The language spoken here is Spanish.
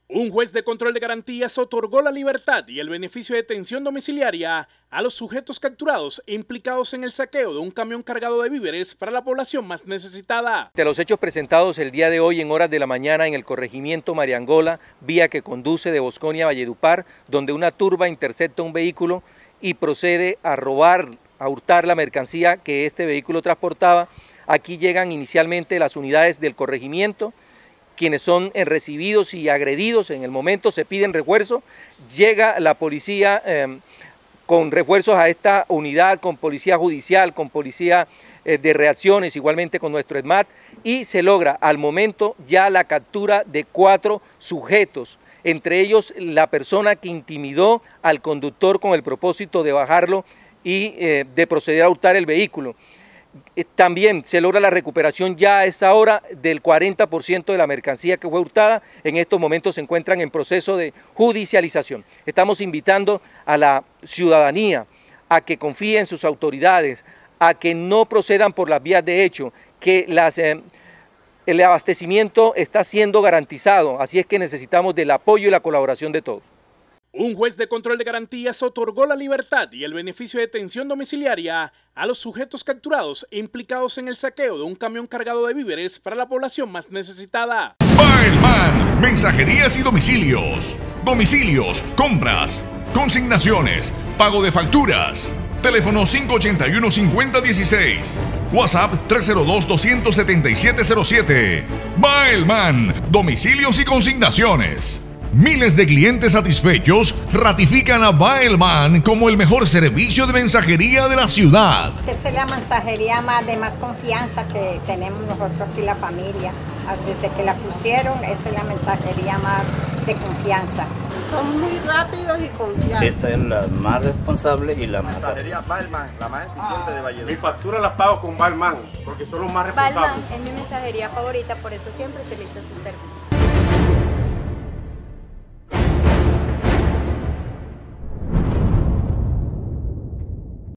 Un juez de control de garantías otorgó la libertad y el beneficio de detención domiciliaria a los sujetos capturados e implicados en el saqueo de un camión cargado de víveres para la población más necesitada. De los hechos presentados el día de hoy en horas de la mañana en el corregimiento Mariangola, vía que conduce de Bosconia a Valledupar, donde una turba intercepta un vehículo y procede a hurtar la mercancía que este vehículo transportaba. Aquí llegan inicialmente las unidades del corregimiento, quienes son recibidos y agredidos. En el momento se piden refuerzos, llega la policía con refuerzos a esta unidad, con policía judicial, con policía de reacciones, igualmente con nuestro ESMAD, y se logra al momento ya la captura de 4 sujetos, entre ellos la persona que intimidó al conductor con el propósito de bajarlo y de proceder a hurtar el vehículo. También se logra la recuperación ya a esta hora del 40% de la mercancía que fue hurtada. En estos momentos se encuentran en proceso de judicialización. Estamos invitando a la ciudadanía a que confíe en sus autoridades, a que no procedan por las vías de hecho, que el abastecimiento está siendo garantizado, así es que necesitamos del apoyo y la colaboración de todos. Un juez de control de garantías otorgó la libertad y el beneficio de detención domiciliaria a los sujetos capturados e implicados en el saqueo de un camión cargado de víveres para la población más necesitada. Baelman, mensajerías y domicilios. Domicilios, compras, consignaciones, pago de facturas. Teléfono 581-5016. WhatsApp 302-27707. Baelman, domicilios y consignaciones. Miles de clientes satisfechos ratifican a Baelman como el mejor servicio de mensajería de la ciudad. Esta es la mensajería de más confianza que tenemos nosotros aquí, la familia. Desde que la pusieron, esa es la mensajería más de confianza. Son muy rápidos y confiables. Esta es la más responsable y la más mensajería Baelman, la más eficiente de Valledupar. Mi factura las pago con Baelman, porque son los más responsables. Baelman es mi mensajería favorita, por eso siempre utilizo su servicio.